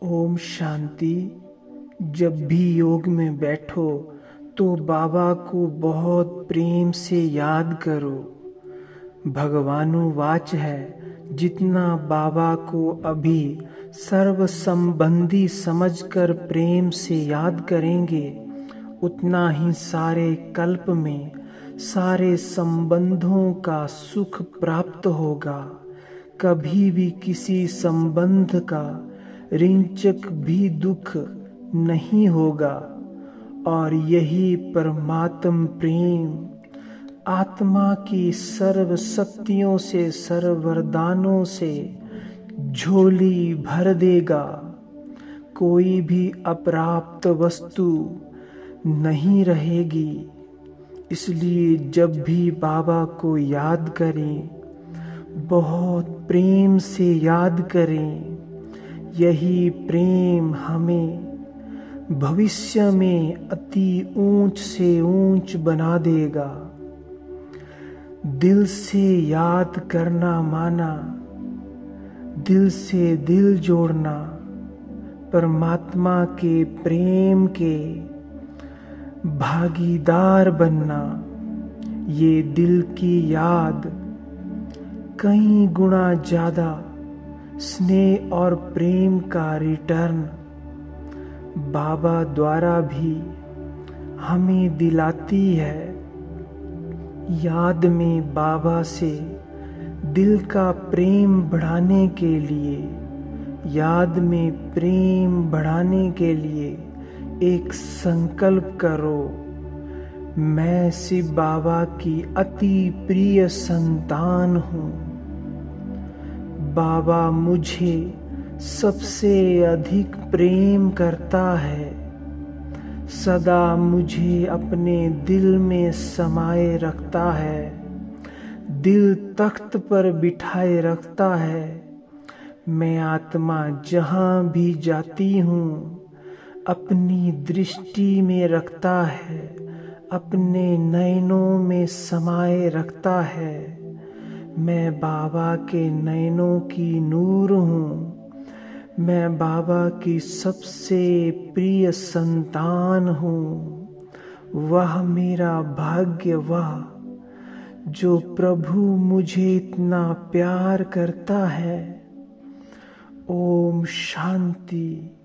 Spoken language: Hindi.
ओम शांति। जब भी योग में बैठो तो बाबा को बहुत प्रेम से याद करो। भगवानुवाच है, जितना बाबा को अभी सर्व संबंधी समझकर प्रेम से याद करेंगे, उतना ही सारे कल्प में सारे संबंधों का सुख प्राप्त होगा। कभी भी किसी संबंध का रिंचक भी दुख नहीं होगा। और यही परमात्म प्रेम आत्मा की सर्व शक्तियों से, सर्व वरदानों से झोली भर देगा। कोई भी अप्राप्त वस्तु नहीं रहेगी। इसलिए जब भी बाबा को याद करें, बहुत प्रेम से याद करें। यही प्रेम हमें भविष्य में अति ऊंच से ऊंच बना देगा। दिल से याद करना माना, दिल से दिल जोड़ना, परमात्मा के प्रेम के भागीदार बनना। ये दिल की याद कई गुना ज्यादा स्नेह और प्रेम का रिटर्न बाबा द्वारा भी हमें दिलाती है। याद में बाबा से दिल का प्रेम बढ़ाने के लिए, याद में प्रेम बढ़ाने के लिए एक संकल्प करो। मैं शिव बाबा की अति प्रिय संतान हूँ। बाबा मुझे सबसे अधिक प्रेम करता है। सदा मुझे अपने दिल में समाये रखता है। दिल तख्त पर बिठाए रखता है। मैं आत्मा जहाँ भी जाती हूँ, अपनी दृष्टि में रखता है, अपने नयनों में समाये रखता है। मैं बाबा के नयनों की नूर हूँ। मैं बाबा की सबसे प्रिय संतान हूँ। वह मेरा भाग्य, वह जो प्रभु मुझे इतना प्यार करता है। ओम शांति।